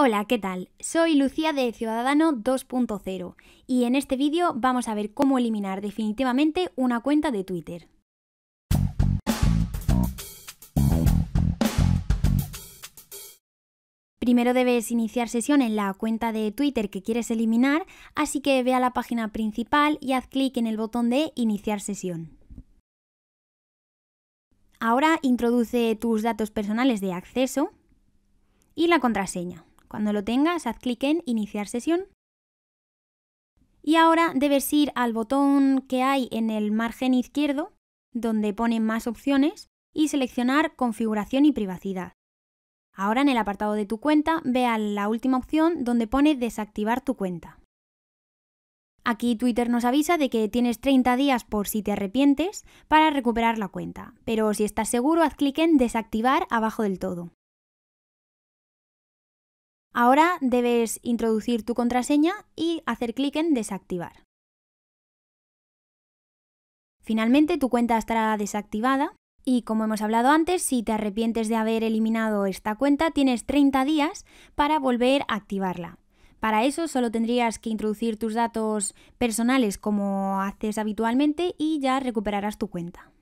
Hola, ¿qué tal? Soy Lucía de Ciudadano 2.0 y en este vídeo vamos a ver cómo eliminar definitivamente una cuenta de Twitter. Primero debes iniciar sesión en la cuenta de Twitter que quieres eliminar, así que ve a la página principal y haz clic en el botón de Iniciar sesión. Ahora introduce tus datos personales de acceso y la contraseña. Cuando lo tengas, haz clic en Iniciar sesión. Y ahora debes ir al botón que hay en el margen izquierdo, donde pone Más opciones, y seleccionar Configuración y privacidad. Ahora en el apartado de tu cuenta, ve a la última opción donde pone Desactivar tu cuenta. Aquí Twitter nos avisa de que tienes 30 días por si te arrepientes para recuperar la cuenta, pero si estás seguro, haz clic en Desactivar abajo del todo. Ahora debes introducir tu contraseña y hacer clic en Desactivar. Finalmente tu cuenta estará desactivada y, como hemos hablado antes, si te arrepientes de haber eliminado esta cuenta, tienes 30 días para volver a activarla. Para eso solo tendrías que introducir tus datos personales como haces habitualmente y ya recuperarás tu cuenta.